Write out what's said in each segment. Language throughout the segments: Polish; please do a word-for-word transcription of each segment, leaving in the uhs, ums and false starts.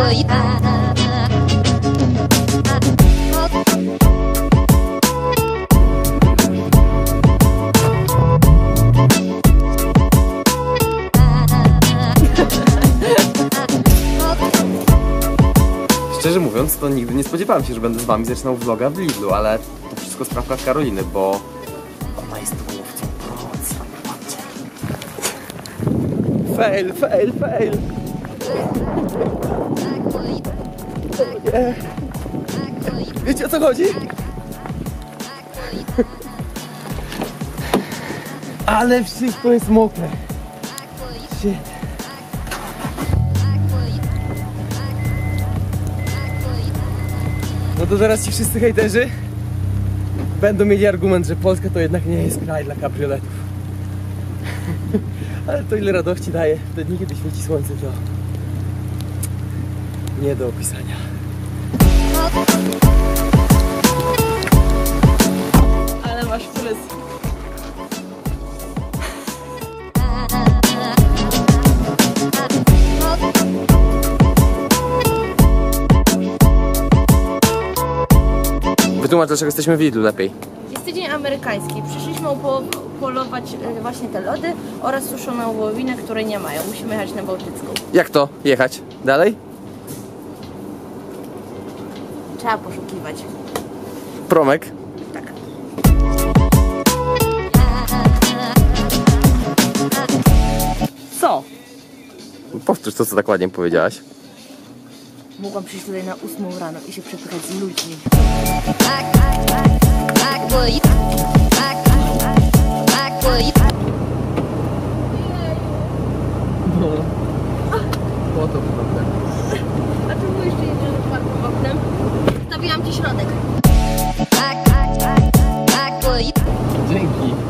Szczerze mówiąc, to nigdy nie spodziewałem się, że będę z wami zaczynał vloga w Lidlu, ale to wszystko sprawka Karoliny, bo ona jest łowcą proc. Fail, fail, fail. Wiecie, o co chodzi? Ale wszystko jest mokre. Shit. No to zaraz ci wszyscy hejterzy będą mieli argument, że Polska to jednak nie jest kraj dla kabrioletów. Ale to ile radości daje w te dni, kiedy świeci słońce, to nie do opisania. Ale masz stres. Wytłumacz, dlaczego jesteśmy w Lidlu lepiej. Jest tydzień amerykański. Przyszliśmy po, polować właśnie te lody oraz suszoną wołowinę, której nie mają. Musimy jechać na Bałtycką. Jak to jechać? Dalej? Trzeba poszukiwać. Promek? Tak. Co? Powtórz to, co tak ładnie powiedziałaś. Mogłam przyjść tutaj na ósmą rano i się przepychać z ludźmi. No. Po to problem. A czemu jeszcze jedziesz otwartym oknem? Stawiłam ci środek. Dzięki.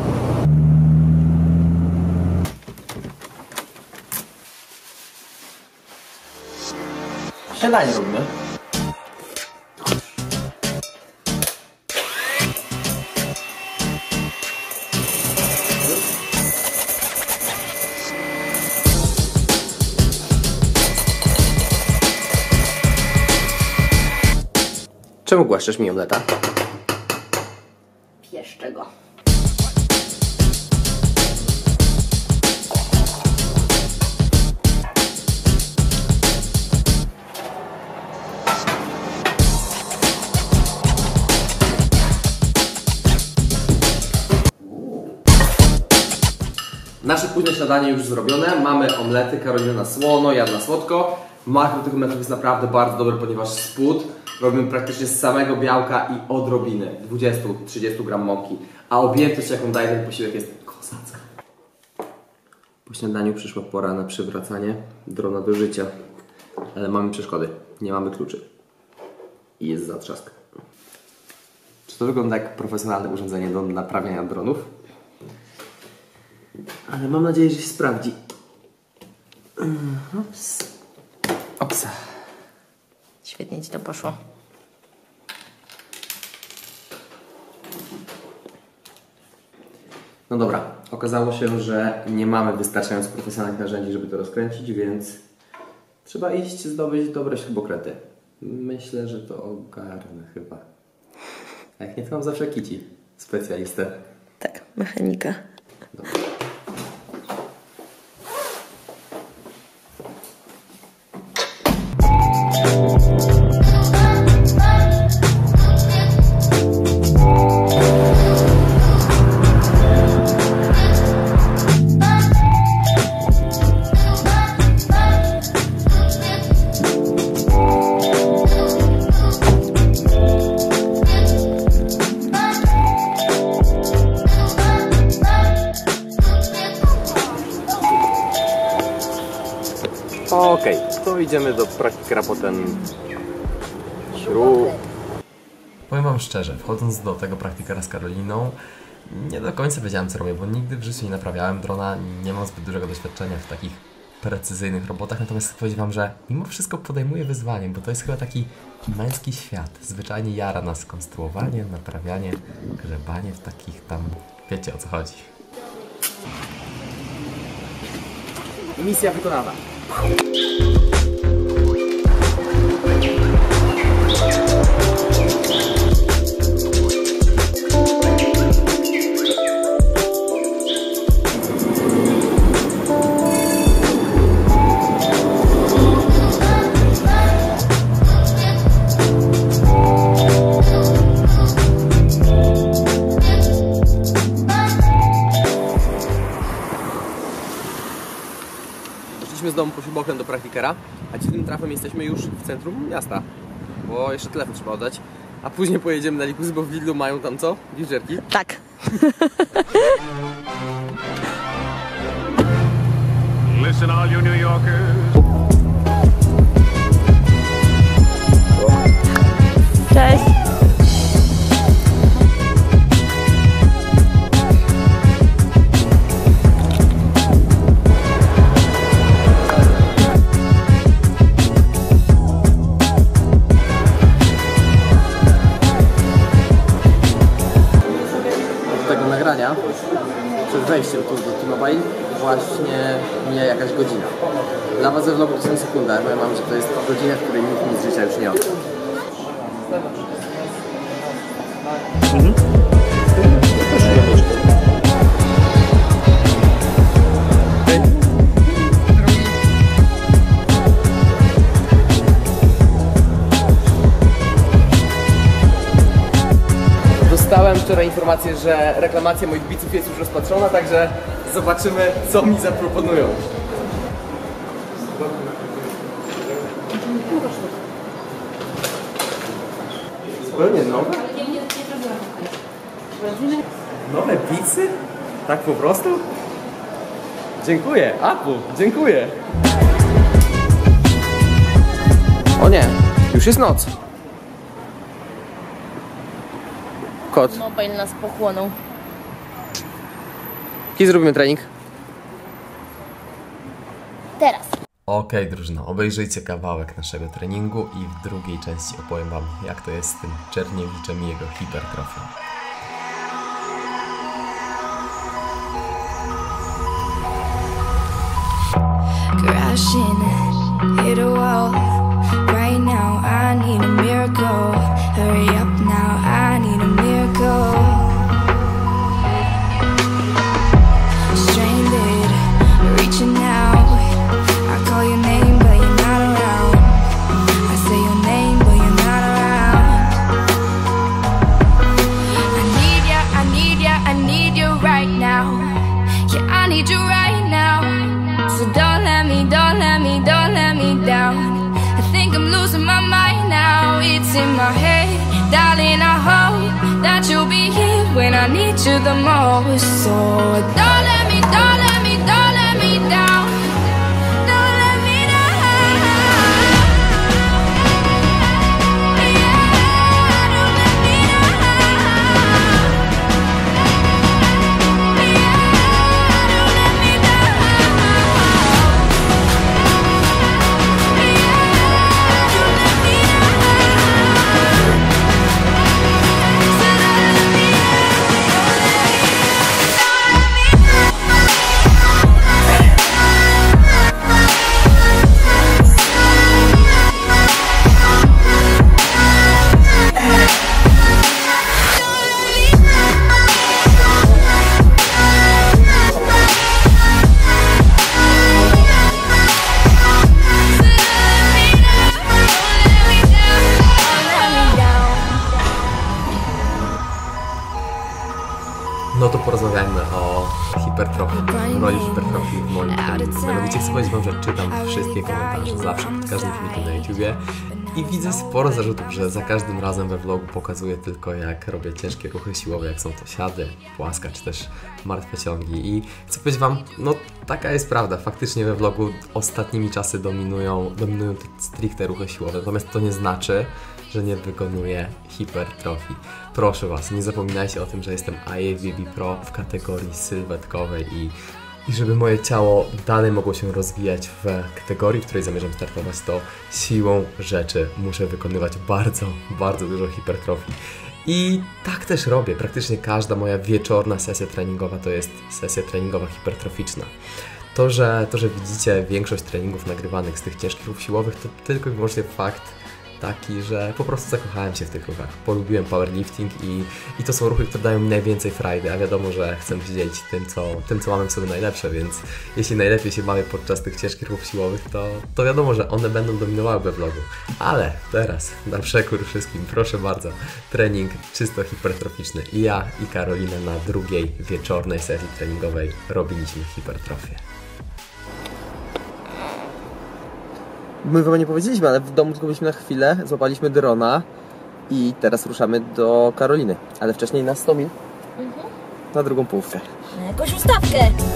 Śniadanie robimy. Czemu głaszczesz mi omleta? Pieszczę go. Nasze późne śniadanie już zrobione, mamy omlety, Karolina na słono, ja na słodko. Makro tych omletów jest naprawdę bardzo dobry, ponieważ spód robimy praktycznie z samego białka i odrobiny, dwadzieścia do trzydziestu gram mąki. A objętość, jaką daje ten posiłek, jest kozacka. Po śniadaniu przyszła pora na przywracanie drona do życia. Ale mamy przeszkody, nie mamy kluczy. I jest zatrzask. Czy to wygląda jak profesjonalne urządzenie do naprawiania dronów? Ale mam nadzieję, że się sprawdzi. Ops. Ops. Świetnie ci to poszło. No dobra, okazało się, że nie mamy wystarczająco profesjonalnych narzędzi, żeby to rozkręcić, więc trzeba iść zdobyć dobre śrubokręty. Myślę, że to ogarnę chyba. A jak nie, to mam zawsze Kici, specjalistę. Tak, mechanika. Dobra. Okej, okay, to idziemy do praktikera potem śrub. Powiem wam szczerze, wchodząc do tego praktikera z Karoliną, nie do końca wiedziałem, co robię, bo nigdy w życiu nie naprawiałem drona, nie mam zbyt dużego doświadczenia w takich precyzyjnych robotach, natomiast powiem wam, że mimo wszystko podejmuję wyzwanie, bo to jest chyba taki męski świat. Zwyczajnie jara nas konstruowanie, naprawianie, grzebanie w takich tam... wiecie, o co chodzi. Misja wykonana. Z domu po śrubokręt do praktikera, a dziwnym trafem jesteśmy już w centrum miasta, bo jeszcze telefon trzeba oddać, a później pojedziemy na Likusy, bo w Lidlu mają tam co? Giżerki? Tak. Listen all you New Yorkers. Cześć. Tego nagrania przed wejściem tu do T-Mobile właśnie mija jakaś godzina. Dla was ze vlogu to są sekundy, ale powiem wam, że to jest godzina, w której nikt nic z życia już nie odbył. Mhm. Dostałem wczoraj informację, że reklamacja moich biców jest już rozpatrzona, także zobaczymy, co mi zaproponują. Zupełnie nowe? Nowe bicy? Tak po prostu? Dziękuję, Apple, dziękuję. O nie, już jest noc. Kot. Mobile nas pochłonął. Kiedy zrobimy trening? Teraz. Okej, okay, drużyno, obejrzyjcie kawałek naszego treningu i w drugiej części opowiem wam, jak to jest z tym Czerniewiczem i jego hipertrofią. Crashing, hit a wall. Right now, I need a miracle. Hurry up now, I need a miracle. Stranded, reaching out. I call your name, but you're not around. I say your name, but you're not around. I need ya, I need ya, I need you right now. Yeah, I need you right now. So don't let me, don't let me, don't let me down. I think I'm losing my mind now. It's in my head, darling, I hope that you'll be here when I need you the most. So don't let me, don't let me, don't let me down. Don't let me down. Yeah, don't let me down. Yeah, don't let me down. No to porozmawiajmy o hipertrofii, roli hipertrofii w moim treningu. Mianowicie chcę powiedzieć wam, że czytam wszystkie komentarze zawsze pod każdym filmikiem na YouTubie i widzę sporo zarzutów, że za każdym razem we vlogu pokazuję tylko, jak robię ciężkie ruchy siłowe, jak są to siady, płaska czy też martwe ciągi. I chcę powiedzieć wam, no taka jest prawda, faktycznie we vlogu ostatnimi czasy dominują, dominują te stricte ruchy siłowe, natomiast to nie znaczy, że nie wykonuję hipertrofii. Proszę was, nie zapominajcie o tym, że jestem I F B B Pro w kategorii sylwetkowej i, i żeby moje ciało dalej mogło się rozwijać w kategorii, w której zamierzam startować, to siłą rzeczy muszę wykonywać bardzo, bardzo dużo hipertrofii. I tak też robię. Praktycznie każda moja wieczorna sesja treningowa to jest sesja treningowa hipertroficzna. To, że, to, że widzicie większość treningów nagrywanych z tych ciężkich ruchów siłowych, to tylko i wyłącznie fakt taki, że po prostu zakochałem się w tych ruchach. Polubiłem powerlifting i, i to są ruchy, które dają mi najwięcej frajdy, a wiadomo, że chcę się dzielić tym, co, tym, co mamy w sobie najlepsze, więc jeśli najlepiej się bawię podczas tych ciężkich ruchów siłowych, to, to wiadomo, że one będą dominowały we vlogu. Ale teraz, na przekór wszystkim, proszę bardzo, trening czysto hipertroficzny. I ja, i Karolina na drugiej wieczornej sesji treningowej robiliśmy hipertrofię. My wam nie powiedzieliśmy, ale w domu tylko byliśmy na chwilę, złapaliśmy drona i teraz ruszamy do Karoliny. Ale wcześniej na sto mil, mhm. na drugą połówkę. Na jakąś ustawkę.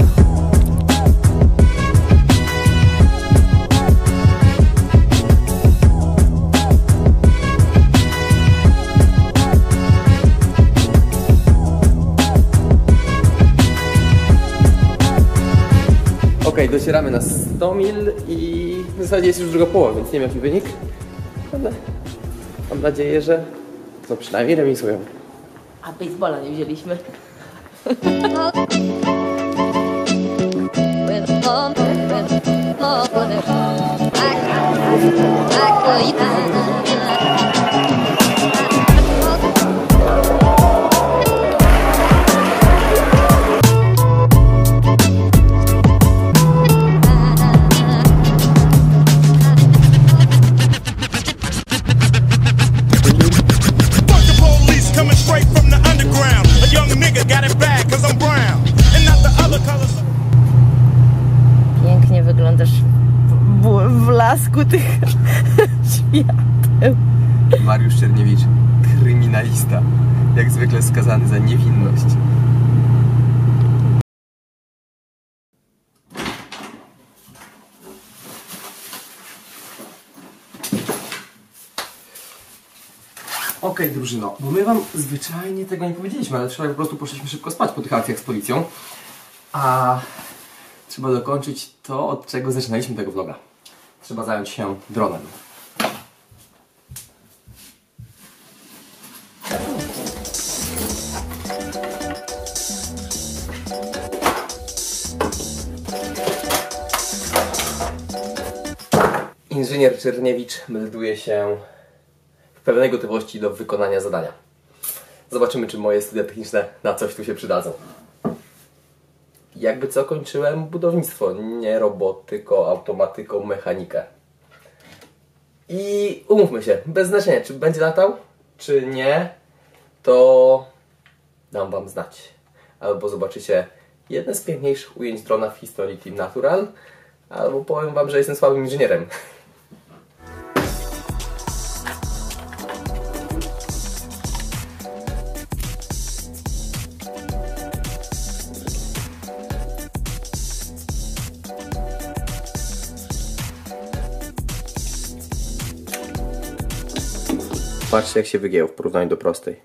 Okej, okay, docieramy na sto mil i w zasadzie jest już druga połowa, więc nie wiem jaki wynik, ale mam nadzieję, że to przynajmniej remisują. A baseballa nie wzięliśmy. Pięknie wyglądasz w, w blasku tych świateł. Mariusz Czerniewicz, kryminalista, jak zwykle skazany za niewinność. Okej, okay, drużyno, bo my wam zwyczajnie tego nie powiedzieliśmy, ale wczoraj po prostu poszliśmy szybko spać po tych akcjach z policją. A trzeba dokończyć to, od czego zaczynaliśmy tego vloga. Trzeba zająć się dronem. Inżynier Czerniewicz melduje się w pełnej gotowości do wykonania zadania. Zobaczymy, czy moje studia techniczne na coś tu się przydadzą. Jakby co, kończyłem budownictwo, nie robotyko, automatyką, mechanikę. I umówmy się, bez znaczenia, czy będzie latał, czy nie, to dam wam znać. Albo zobaczycie jedne z piękniejszych ujęć drona w historii Team Natural, albo powiem wam, że jestem słabym inżynierem. Patrzcie, jak się wygięło w porównaniu do prostej.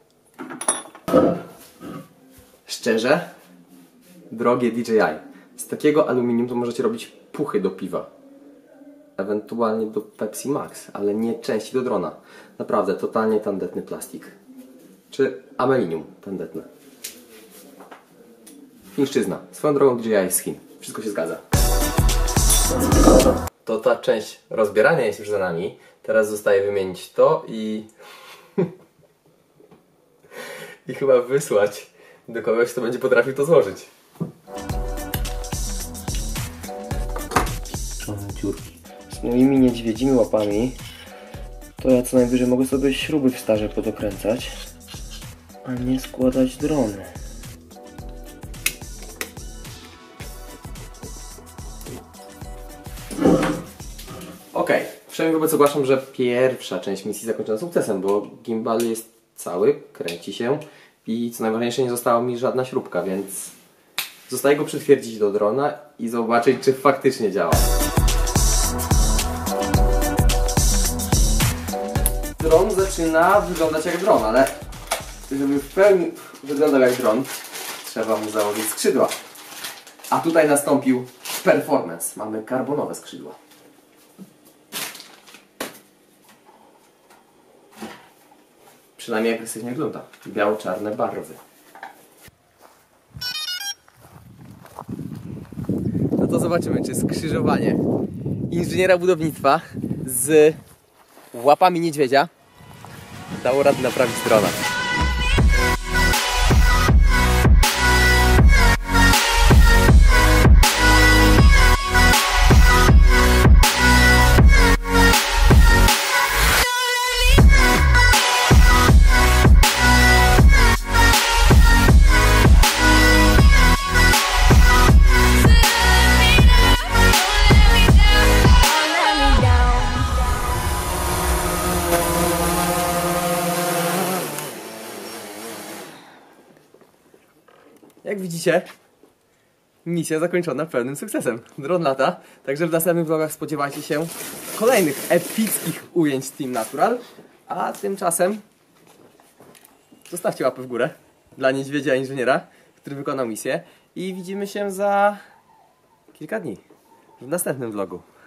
Szczerze, drogie D J I, z takiego aluminium to możecie robić puchy do piwa. Ewentualnie do Pepsi Max, ale nie części do drona. Naprawdę, totalnie tandetny plastik. Czy amelinium tandetne. Chińszczyzna. Swoją drogą D J I z Chin. Wszystko się zgadza. To ta część rozbierania jest już za nami. Teraz zostaje wymienić to i... i chyba wysłać do kogoś, kto będzie potrafił to złożyć. Czarne dziurki. Z moimi niedźwiedzimi łapami to ja co najwyżej mogę sobie śruby w starze podokręcać, a nie składać drony. Okej, przynajmniej wobec ogłaszam, że pierwsza część misji zakończona sukcesem, bo gimbal jest cały, kręci się i co najważniejsze, nie została mi żadna śrubka, więc zostaje go przytwierdzić do drona i zobaczyć, czy faktycznie działa. Dron zaczyna wyglądać jak dron, ale żeby w pełni wyglądał jak dron, trzeba mu założyć skrzydła. A tutaj nastąpił performance. Mamy karbonowe skrzydła. Przynajmniej agresywnie wygląda. Biało-czarne barwy. No to zobaczymy, czy skrzyżowanie inżyniera budownictwa z łapami niedźwiedzia dało radę naprawić drona. Jak widzicie, misja zakończona pełnym sukcesem. Dron lata, także w następnych vlogach spodziewajcie się kolejnych epickich ujęć z Team Natural. A tymczasem zostawcie łapę w górę dla niedźwiedzia inżyniera, który wykonał misję. I widzimy się za kilka dni w następnym vlogu.